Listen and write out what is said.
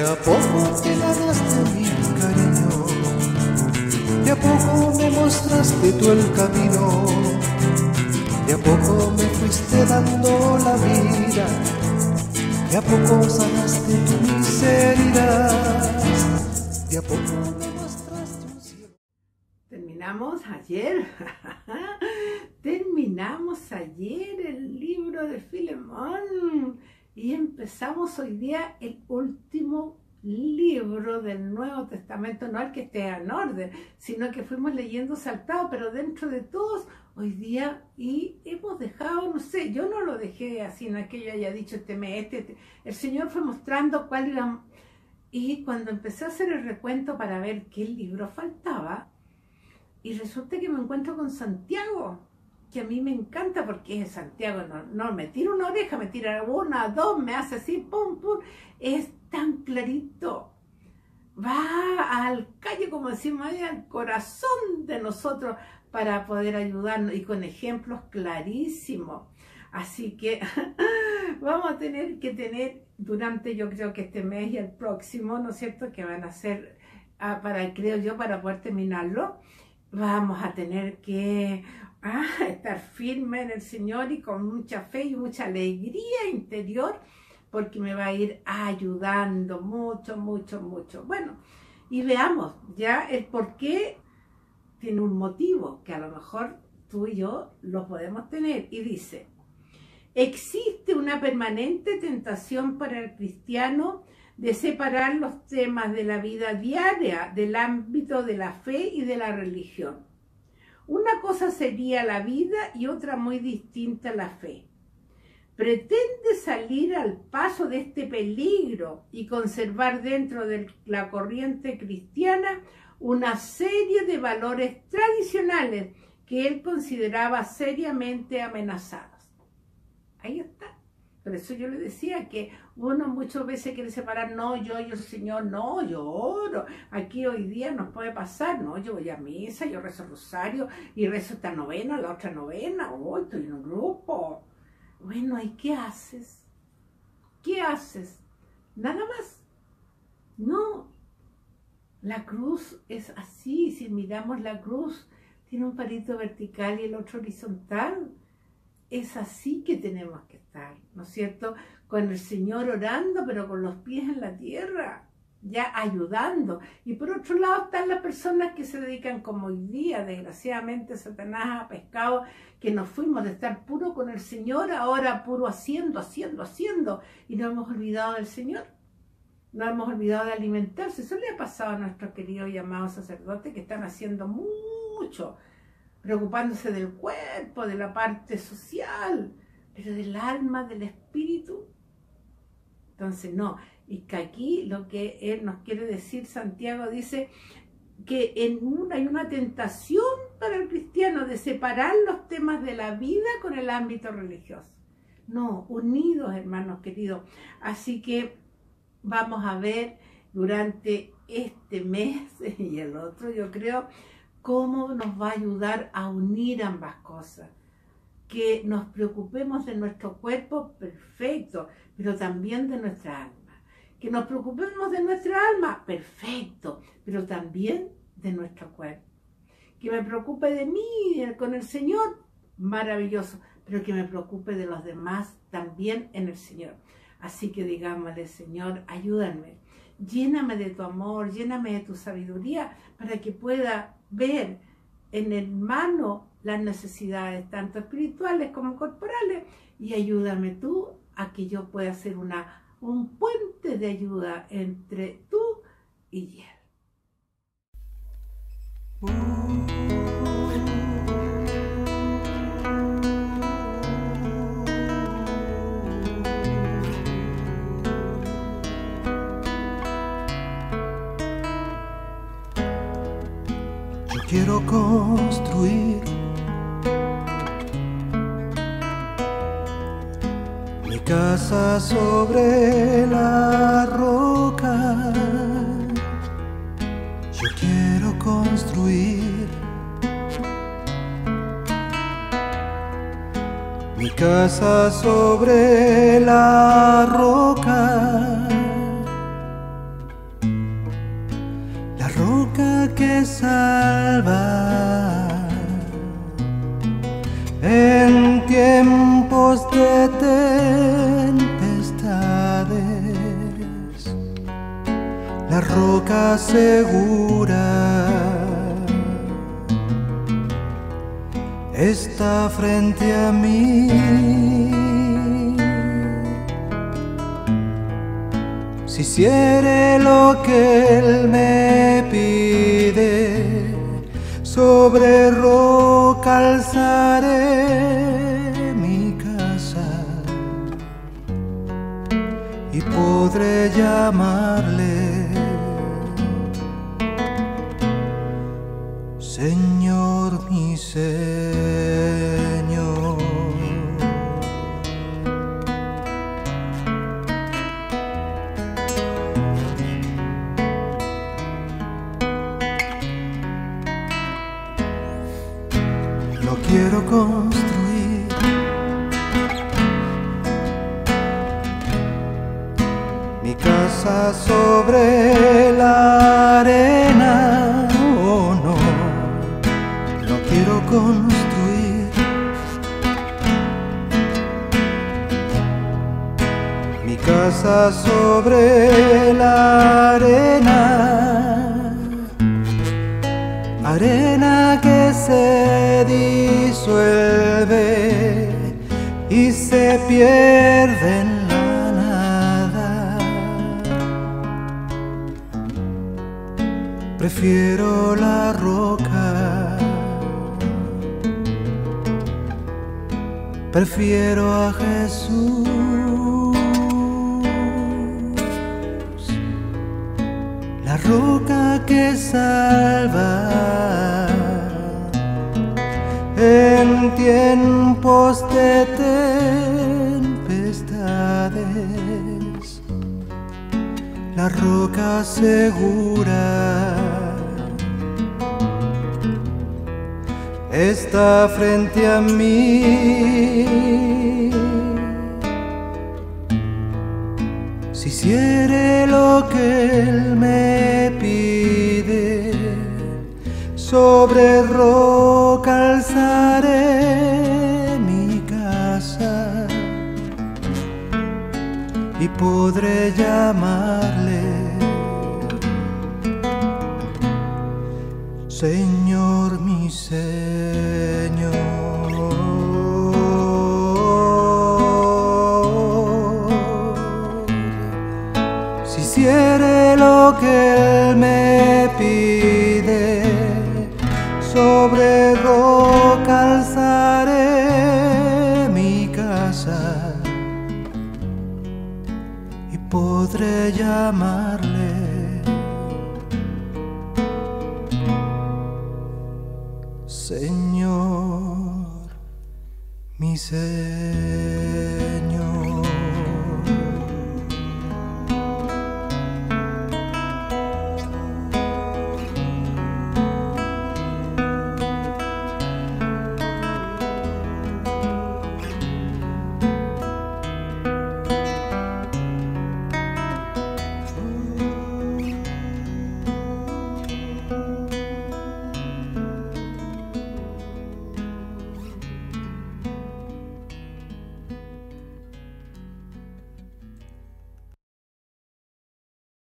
a poco te ganaste mi cariño, de a poco me mostraste tú el camino, de a poco me fuiste dando la vida, de a poco sanaste tu miseria, de a poco me mostraste un cielo. Terminamos ayer el libro de Filemón y empezamos hoy día el último libro del Nuevo Testamento, no el que esté en orden, sino que fuimos leyendo saltado, pero dentro de todos hoy día, y hemos dejado, no sé, yo no lo dejé así, no es que yo haya dicho el Señor fue mostrando cuál era, y cuando empecé a hacer el recuento para ver qué libro faltaba, y resulta que me encuentro con Santiago, que a mí me encanta porque Santiago no me tira una oreja, me tira una, dos, me hace así, pum, pum, es tan clarito, va al calle, como decimos ahí, al corazón de nosotros para poder ayudarnos y con ejemplos clarísimos. Así que vamos a tener que tener durante, yo creo que este mes y el próximo, ¿no es cierto?, que van a ser, creo yo, para poder terminarlo, vamos a tener que estar firme en el Señor y con mucha fe y mucha alegría interior, porque me va a ir ayudando mucho, mucho, mucho. Bueno, y veamos ya el por qué tiene un motivo, que a lo mejor tú y yo lo podemos tener, y dice: existe una permanente tentación para el cristiano de separar los temas de la vida diaria del ámbito de la fe y de la religión. Una cosa sería la vida y otra muy distinta la fe. Pretende salir al paso de este peligro y conservar dentro de la corriente cristiana una serie de valores tradicionales que él consideraba seriamente amenazados. Ahí está. Por eso yo le decía que uno muchas veces quiere separar, no, yo y el Señor, no, yo oro. Aquí hoy día nos puede pasar, no, yo voy a misa, yo rezo rosario y rezo esta novena, la otra novena, estoy en un grupo. Bueno, ¿y qué haces? ¿Qué haces? Nada más. No. La cruz es así, si miramos la cruz, tiene un palito vertical y el otro horizontal. Es así que tenemos que estar, ¿no es cierto? Con el Señor orando, pero con los pies en la tierra, ya ayudando. Y por otro lado están las personas que se dedican, como hoy día, desgraciadamente, Satanás ha pescado, que nos fuimos de estar puro con el Señor, ahora puro haciendo, y nos hemos olvidado del Señor. Nos hemos olvidado de alimentarse. Eso le ha pasado a nuestros queridos y amados sacerdotes, que están haciendo mucho, preocupándose del cuerpo, de la parte social, pero del alma, del espíritu. Entonces no, y que aquí lo que él nos quiere decir, Santiago dice que hay una tentación para el cristiano de separar los temas de la vida con el ámbito religioso. No, unidos, hermanos queridos. Así que vamos a ver durante este mes y el otro, yo creo, cómo nos va a ayudar a unir ambas cosas. Que nos preocupemos de nuestro cuerpo, perfecto, pero también de nuestra alma. Que nos preocupemos de nuestra alma, perfecto, pero también de nuestro cuerpo. Que me preocupe de mí con el Señor, maravilloso, pero que me preocupe de los demás también en el Señor. Así que digámosle: Señor, ayúdame, lléname de tu amor, lléname de tu sabiduría, para que pueda ver en el hermano las necesidades, tanto espirituales como corporales, y ayúdame tú a que yo pueda ser un puente de ayuda entre tú y él. Quiero construir mi casa sobre la roca. Yo quiero construir mi casa sobre la roca. tiempos de tempestades, la roca segura está frente a mí. Si hiciere lo que Él me pide, sobre roca alzaré mi casa y podré llamarle Señor, mi Señor. No quiero construir mi casa sobre la arena, oh no, no quiero construir mi casa sobre la arena, arena que se disuelve y se pierde en la nada. Prefiero la roca, prefiero a Jesús, la roca que salva en tiempos de tempestades, la roca segura está frente a mí. Si hiciere lo que Él me pide, sobre roca alzaré mi casa y podré llamarle Señor, mi Señor. Si hiciere lo que Él me pide, sobre roca alzaré mi casa y podré llamarle Señor, mi Señor.